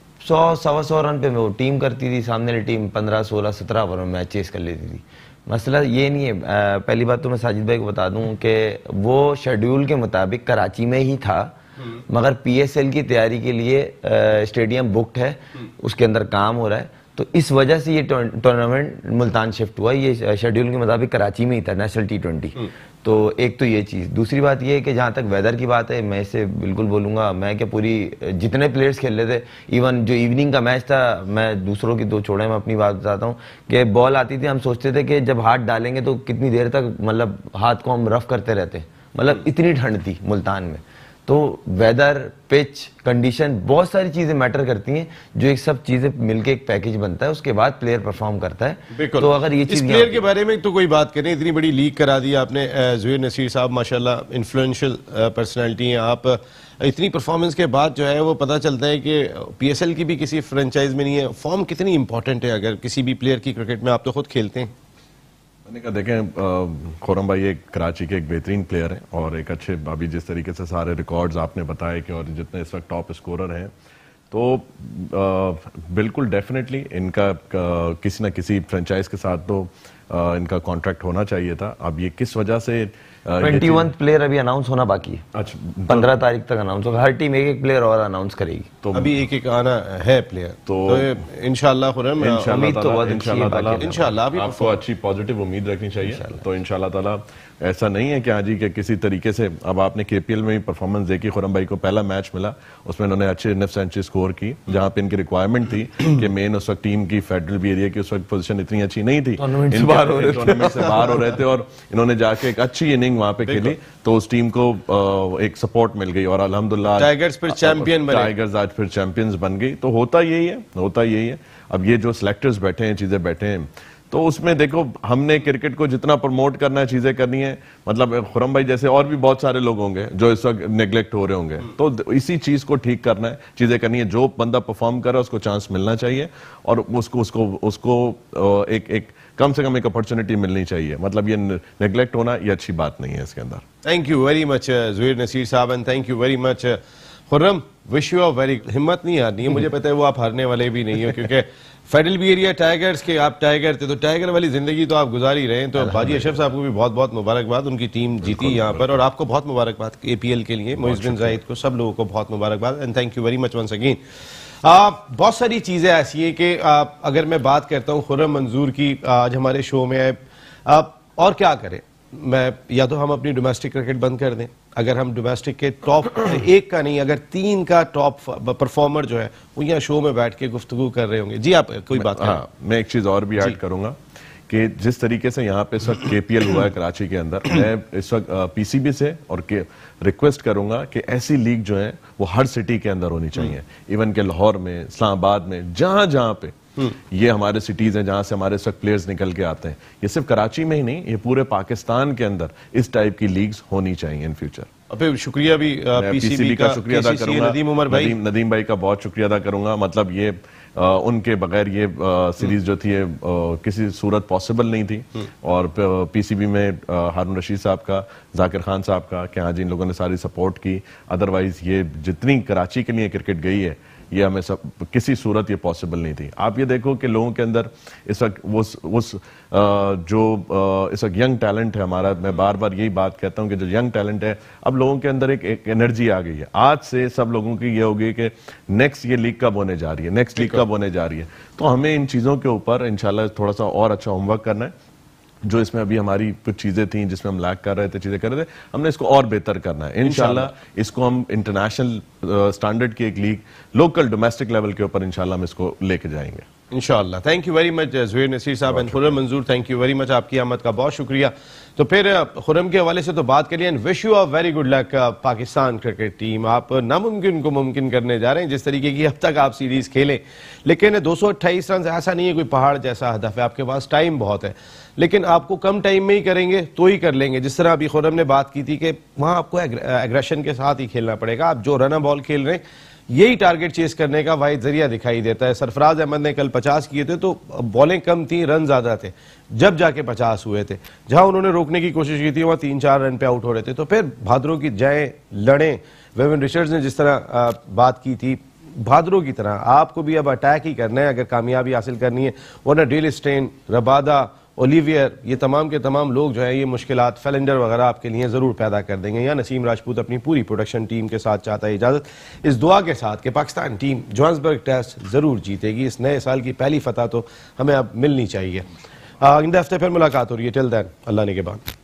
100-125 रन पे वो टीम करती थी, सामने वाली टीम 15, 16, 17 ओवर में मैच चेस कर लेती थी। मसला ये नहीं है। पहली बात तो मैं साजिद भाई को बता दूं कि वो शेड्यूल के मुताबिक कराची में ही था, मगर PSL की तैयारी के लिए स्टेडियम बुक्ड है, उसके अंदर काम हो रहा है, तो इस वजह से ये टूर्नामेंट मुल्तान शिफ्ट हुआ। ये शेड्यूल के मुताबिक कराची में ही था नेशनल T20। तो एक तो ये चीज़। दूसरी बात ये है कि जहाँ तक वेदर की बात है, मैं इसे बिल्कुल बोलूँगा, मैं क्या पूरी जितने प्लेयर्स खेल रहे थे, इवन जो इवनिंग का मैच था, मैं दूसरों की दो छोड़े, मैं अपनी बात बताता हूँ कि बॉल आती थी, हम सोचते थे कि जब हाथ डालेंगे तो कितनी देर तक मतलब हाथ को हम रफ करते रहते, मतलब इतनी ठंड थी मुल्तान में। तो वेदर, पिच, कंडीशन, बहुत सारी चीजें मैटर करती हैं, जो एक सब चीजें मिलके एक पैकेज बनता है, उसके बाद प्लेयर परफॉर्म करता है। तो अगर ये चीज, प्लेयर के बारे में तो कोई बात करें, इतनी बड़ी लीग करा दी आपने। ज़ुहैर नसीर साहब माशाल्लाह इन्फ्लुएंशियल पर्सनैलिटी हैं आप, इतनी परफॉर्मेंस के बाद जो है वो पता चलता है कि PSL की भी किसी फ्रेंचाइज में नहीं है। फॉर्म कितनी इंपॉर्टेंट है अगर किसी भी प्लेयर की क्रिकेट में, आप तो खुद खेलते हैं। मैंने कहा देखें, खुर्रम भाई एक कराची के एक बेहतरीन प्लेयर हैं और एक अच्छे, अभी जिस तरीके से सारे रिकॉर्ड्स आपने बताए कि और जितने इस वक्त टॉप स्कोरर हैं, तो बिल्कुल डेफिनेटली इनका किसी न किसी फ्रेंचाइज के साथ तो इनका कॉन्ट्रैक्ट होना चाहिए था। अब ये किस वजह से 21 प्लेयर अभी अनाउंस होना बाकी है। अच्छा, 15 तारीख तक अनाउंस होगा। हर टीम एक प्लेयर और अनाउंस करेगी। तो अभी एक आना है प्लेयर, तो इंशाल्लाह खुरम, उम्मीद तो बहुत अच्छी है। इंशाल्लाह आपको अच्छी पॉजिटिव उम्मीद रखनी चाहिए। तो इंशाल्लाह ताला ऐसा नहीं है कि हाँ जी कि किसी तरीके से अब आपने केपीएल में परफॉर्मेंस देखी, खुरम भाई को पहला मैच मिला, उसमें उन्होंने अच्छे इनफ सेंचुरी स्कोर की, जहां पे इनकी रिक्वायरमेंट थी कि मेन उस वक्त टीम की फेडरल बी एरिया की उस वक्त पोजीशन इतनी अच्छी नहीं थी, टूर्नामेंट से बाहर हो रहे थे और इन्होंने जाके एक अच्छी इनिंग वहां पे खेली, तो उस टीम को एक सपोर्ट मिल गई और अल्हम्दुलिल्लाह टाइगर्स फिर चैंपियन बने। टाइगर्स आज फिर चैंपियंस बन गई। तो होता यही है। अब ये जो सिलेक्टर्स बैठे हैं, चीजें बैठे हैं, तो उसमें देखो हमने क्रिकेट को जितना प्रमोट करना है, चीजें करनी है, मतलब खुरम भाई जैसे और भी बहुत सारे लोग होंगे जो इस वक्त नेग्लेक्ट हो रहे होंगे, तो इसी चीज को ठीक करना है, चीजें करनी है। जो बंदा परफॉर्म कर रहा है उसको चांस मिलना चाहिए और उसको एक कम से कम एक अपॉर्चुनिटी मिलनी चाहिए। मतलब ये नेग्लेक्ट होना ये अच्छी बात नहीं है इसके अंदर। Thank you very much Zuhair Naseer साहब and thank you very much Khurram. Wish you a very, हिम्मत नहीं हारनी है, मुझे पता है वो आप हारने वाले भी नहीं हो, क्योंकि फेडरल बी एरिया टाइगर्स के आप टाइगर थे, तो टाइगर वाली जिंदगी तो आप गुजार ही रहे हैं। तो बाजी अशरफ साहब को भी बहुत बहुत मुबारकबाद, उनकी टीम जीती यहाँ पर, और आपको बहुत मुबारकबाद एपीएल के लिए, मोइज़ बिन ज़ायद को, सब लोगों को बहुत मुबारकबाद and thank you very much once again. बहुत सारी चीज़ें ऐसी हैं कि अगर मैं बात करता हूँ खुर्रम मंजूर की, आज हमारे शो में आए, और क्या करें, मैं या तो हम अपनी डोमेस्टिक क्रिकेट बंद कर दें, अगर हम डोमेस्टिक के टॉप एक का नहीं अगर 3 का टॉप परफॉर्मर जो है वो यहाँ शो में बैठ के गुफ्तगू कर रहे होंगे। जी आप कोई बात करें। हाँ, मैं एक चीज और भी ऐड करूंगा कि जिस तरीके से यहाँ पे इस वक्त केपीएल हुआ है कराची के अंदर, मैं इस वक्त पीसीबी से और के रिक्वेस्ट करूंगा कि ऐसी लीग जो है वो हर सिटी के अंदर होनी चाहिए, इवन के लाहौर में, इस्लामाबाद में, जहां पे ये हमारे सिटीज हैं जहां से हमारे इस वक्त प्लेयर्स निकल के आते हैं, ये सिर्फ कराची में ही नहीं, ये पूरे पाकिस्तान के अंदर इस टाइप की लीग्स होनी चाहिए इन फ्यूचर। फिर शुक्रिया भी पीसीबी का शुक्रिया अदा करूंगा, नदीम भाई का बहुत शुक्रिया अदा करूंगा। मतलब ये उनके बगैर ये सीरीज जो थी किसी सूरत पॉसिबल नहीं थी, और पीसीबी में हारून रशीद साहब का, जाकिर खान साहब का, कि हाँ जी इन लोगों ने सारी सपोर्ट की, अदरवाइज ये जितनी कराची के लिए क्रिकेट गई है ये हमें सब किसी सूरत ये पॉसिबल नहीं थी। आप ये देखो कि लोगों के अंदर इस वक्त जो इस वक्त यंग टैलेंट है हमारा, मैं बार बार यही बात कहता हूं कि जो यंग टैलेंट है, अब लोगों के अंदर एक एनर्जी आ गई है। आज से सब लोगों की ये होगी कि नेक्स्ट ये लीग कब होने जा रही है, नेक्स्ट लीग कब होने जा रही है। तो हमें इन चीज़ों के ऊपर इंशाल्लाह थोड़ा सा और अच्छा होमवर्क करना है। जो इसमें अभी हमारी कुछ चीजें थी जिसमें हम लैक कर रहे थे, चीजें कर रहे थे, हमने इसको और बेहतर करना है इंशाल्लाह। इसको हम इंटरनेशनल स्टैंडर्ड की एक लीग लोकल डोमेस्टिक लेवल के ऊपर इंशाल्लाह हम इसको लेके जाएंगे इंशाल्लाह। Thank you very much Zuhair Naseer साहब and Khurram Manzoor, thank you very much, आपकी आमद का बहुत शुक्रिया। तो फिर खुर्रम के हवाले से तो बात करिए and wish you a very good luck Pakistan cricket team. आप नामुमकिन को मुमकिन करने जा रहे हैं, जिस तरीके की अब तक आप सीरीज खेलें, लेकिन 228 रन ऐसा नहीं है कोई पहाड़ जैसा हदफ है, आपके पास टाइम बहुत है, लेकिन आपको कम टाइम में ही करेंगे तो ही कर लेंगे। जिस तरह अभी खुर्रम ने बात की थी कि वहां आपको एग्रेशन के साथ ही खेलना पड़ेगा। आप जो रन बॉल खेल रहे हैं यही टारगेट चेस करने का वाहिद जरिया दिखाई देता है। सरफराज अहमद ने कल 50 किए थे तो बॉलें कम थी, रन ज्यादा थे, जब जाके 50 हुए थे। जहां उन्होंने रोकने की कोशिश की थी वहां 3-4 रन पे आउट हो रहे थे। तो फिर भादरों की जाएं लड़ें, वेवन रिचर्ड्स ने जिस तरह बात की थी, भादरों की तरह आपको भी अब अटैक ही करना है अगर कामयाबी हासिल करनी है, वरना डेल स्टेन, रबादा, ओलिवियर, ये तमाम के तमाम लोग जो है ये मुश्किलात फेलेंडर वगैरह आपके लिए ज़रूर पैदा कर देंगे। या नसीम राजपूत अपनी पूरी प्रोडक्शन टीम के साथ चाहता है इजाज़त, इस दुआ के साथ कि पाकिस्तान टीम जोहान्सबर्ग टेस्ट ज़रूर जीतेगी। इस नए साल की पहली फतह तो हमें अब मिलनी चाहिए। आइंदा हफ्ते फिर मुलाकात हो रही है, टिल देन अल्लाह ने के बाद।